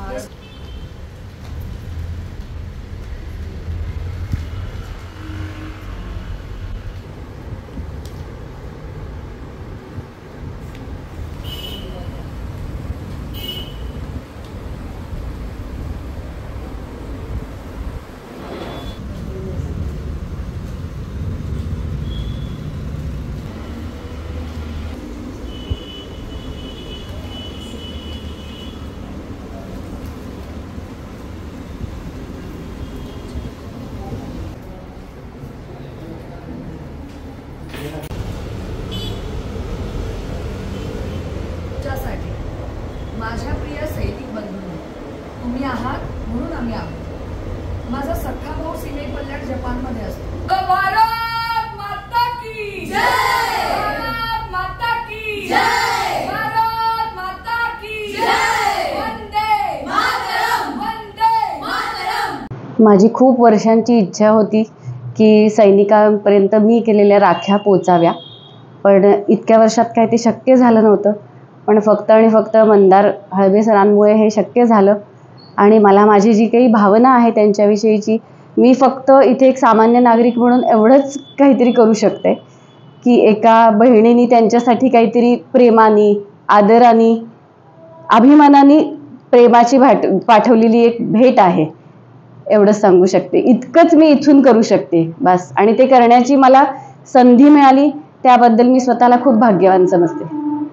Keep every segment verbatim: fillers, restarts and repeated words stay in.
माझ्या प्रिय सैनिक बंधूंनो, तुम्ही आहात म्हणून आम्ही आहोत। माझा सख्खा भाऊ सीमेपल्ल्यात जपानमध्ये असतो। भारत माता की जय, भारत माता की जय, भारत माता की जय, वंदे मातरम, वंदे मातरम। माझी खूप वर्षांची इच्छा होती की सैनिकांपर्यंत मी केलेल्या राख्या पोचाव्या, पण इतक्या वर्षात काय ते शक्य झालं नव्हतं। पण फक्त आणि फक्त मंदार हळबे सरांमुळे हे शक्य झालं आणि मला माझी जी काही भावना आहे त्यांच्याविषयीची, मी फक्त इथे एक सामान्य नागरिक म्हणून एवढंच काहीतरी करू शकते की एका बहिणीने त्यांच्यासाठी काहीतरी प्रेमाने, आदराने, अभिमानाने प्रेमाची भाट पाठवलेली एक भेट आहे एवढंच सांगू शकते। इतकंच मी इथून करू शकते बस, आणि ते करण्याची मला संधी मिळाली त्याबद्दल मी स्वतःला खूप भाग्यवान समजते।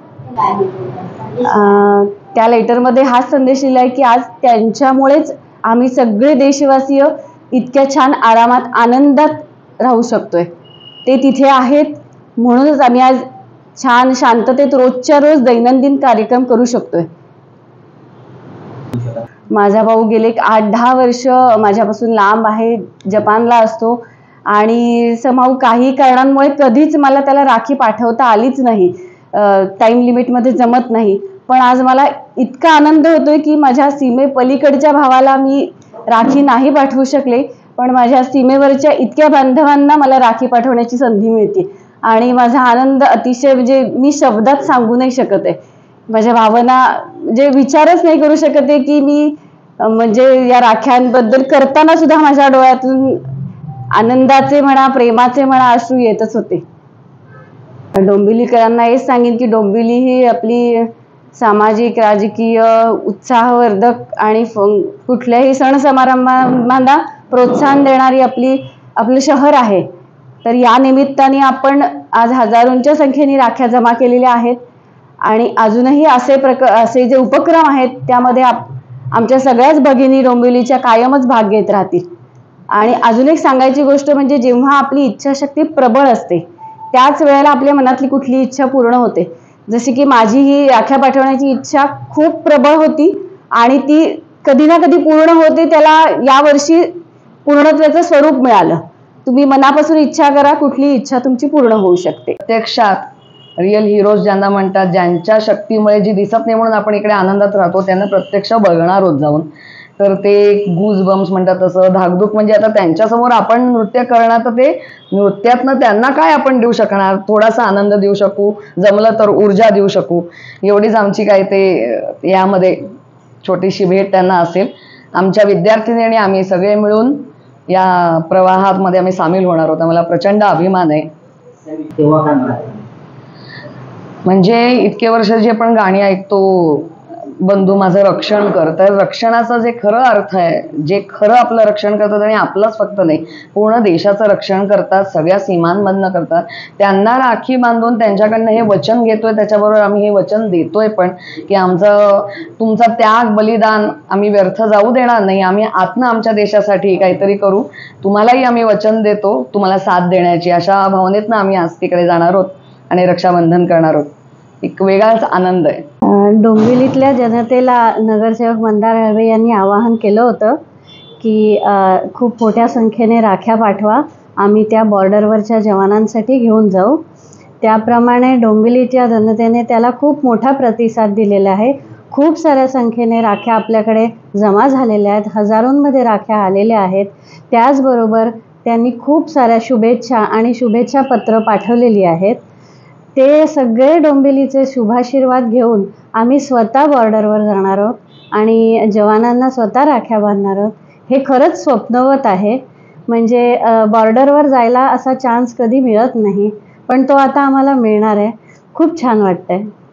त्या लेटरमध्ये हा संदेश दिलाय की आज त्यांच्यामुळेच आम्ही सगळे देशवासीय इतक्या छान आरामात आनंदात राहू शकतोय। ते तिथे आहेत म्हणूनच आम्ही आज छान शांततेत रोजच्या रोज दैनंदिन कार्यक्रम करू शकतोय। माझा भाऊ गेले आठ दहा वर्ष माझ्यापासून लांब आहे, जपानला असतो आणि समाऊ काही कारणांमुळे कधीच मला त्याला राखी पाठवता आलीच नाही, टाइम लिमिटमध्ये जमत नाही। पण आज मला इतका आनंद होतोय की माझ्या सीमे पलीकडच्या भावाला मी राखी नाही पाठवू शकले, पण माझ्या सीमेवरच्या इतक्या बांधवांना मला राखी पाठवण्याची संधी मिळते आणि माझा आनंद अतिशय म्हणजे मी शब्दात सांगू नाही शकत आहे। माझ्या भावना म्हणजे विचारच नाही करू शकत आहे की मी म्हणजे या राख्यांबद्दल करताना सुद्धा माझ्या डोळ्यातून आनंदाचे म्हणा, प्रेमाचे म्हणा अश्रू येतच होते। डोंबिवलीकरांना हेच सांगेन की डोंबिवली ही आपली सामाजिक, राजकीय, उत्साहवर्धक आणि कुठल्याही सण समारंभांना प्रोत्साहन देणारी आपली आपलं शहर आहे। तर या निमित्ताने आपण आज हजारोंच्या संख्येने राख्या जमा केलेल्या आहेत आणि अजूनही असे प्रकार असे जे उपक्रम आहेत त्यामध्ये आमच्या सगळ्याच भगिनी डोंबिवलीच्या कायमच भाग घेत राहतील। आणि अजून एक सांगायची गोष्ट म्हणजे जेव्हा आपली इच्छाशक्ती प्रबळ असते त्याच वेळेला आपल्या मनातली कुठली इच्छा पूर्ण होते। जशी की माझी ही राख्या पाठवण्याची इच्छा खूप प्रबळ होती आणि ती कधी ना कधी पूर्ण होते, त्याला यावर्षी पूर्णत्वाचं स्वरूप मिळालं। तुम्ही मनापासून इच्छा करा, कुठली इच्छा तुमची पूर्ण होऊ शकते। प्रत्यक्षात रिअल हिरोज ज्यांना म्हणतात, ज्यांच्या शक्तीमुळे जी दिसत नाही म्हणून आपण इकडे आनंदात राहतो, त्यांना प्रत्यक्ष बघणार होत जाऊन, तर ते गूज बम्स म्हणतात तसं धाकधूक। म्हणजे आता त्यांच्यासमोर आपण नृत्य करणार तर ते नृत्यातनं त्यांना काय आपण देऊ शकणार, थोडासा आनंद देऊ शकू, जमलं तर ऊर्जा देऊ शकू, एवढीच आमची काय ते यामध्ये छोटीशी भेट त्यांना असेल। आमच्या विद्यार्थिनी आणि आम्ही सगळे मिळून या प्रवाहामध्ये आम्ही सामील होणार आहोत। मला प्रचंड अभिमान आहे। म्हणजे इतके वर्ष जे आपण गाणी ऐकतो, बंधू माझं रक्षण कर, तर रक्षणाचा जे खरं अर्थ आहे, जे खरं आपलं रक्षण करतात आणि आपलंच फक्त नाही पूर्ण देशाचं रक्षण करतात, सगळ्या सीमांमधनं करतात, त्यांना राखी बांधून त्यांच्याकडनं हे वचन घेतोय। त्याच्याबरोबर आम्ही हे वचन देतोय पण की आमचं तुमचा त्याग, बलिदान आम्ही व्यर्थ जाऊ देणार नाही। आम्ही आतनं आमच्या देशासाठी काहीतरी करू, तुम्हालाही आम्ही वचन देतो तुम्हाला साथ देण्याची, अशा भावनेतनं आम्ही आज तिकडे जाणार आहोत आणि रक्षाबंधन करणार आहोत। एक वेगळाच आनंद आहे। डोंबिवलीतल्या जनतेला नगरसेवक मंदार हळबे यांनी आवाहन केलं होतं की खूप मोठ्या संख्येने राख्या पाठवा, आम्ही त्या बॉर्डरवरच्या जवानांसाठी घेऊन जाऊ। त्याप्रमाणे डोंबिवलीच्या जनतेने त्याला खूप मोठा प्रतिसाद दिलेला आहे। खूप साऱ्या संख्येने राख्या आपल्याकडे जमा झालेल्या आहेत, हजारोंमध्ये राख्या आलेल्या आहेत। त्याचबरोबर त्यांनी खूप साऱ्या शुभेच्छा आणि शुभेच्छा पत्र पाठवलेली आहेत। ते सगळे डोंबिवलीचे शुभाशीर्वाद घेऊन आम्ही स्वतः बॉर्डरवर जाणार आहोत। आणि जवानांना स्वतः राख्या बांधणार आहोत, हे खरंच स्वप्नवत आहे. म्हणजे बॉर्डरवर जायला असा चान्स कधी मिळत नाही, पण तो आता आम्हाला मिळणार आहे. खूप छान वाटतंय.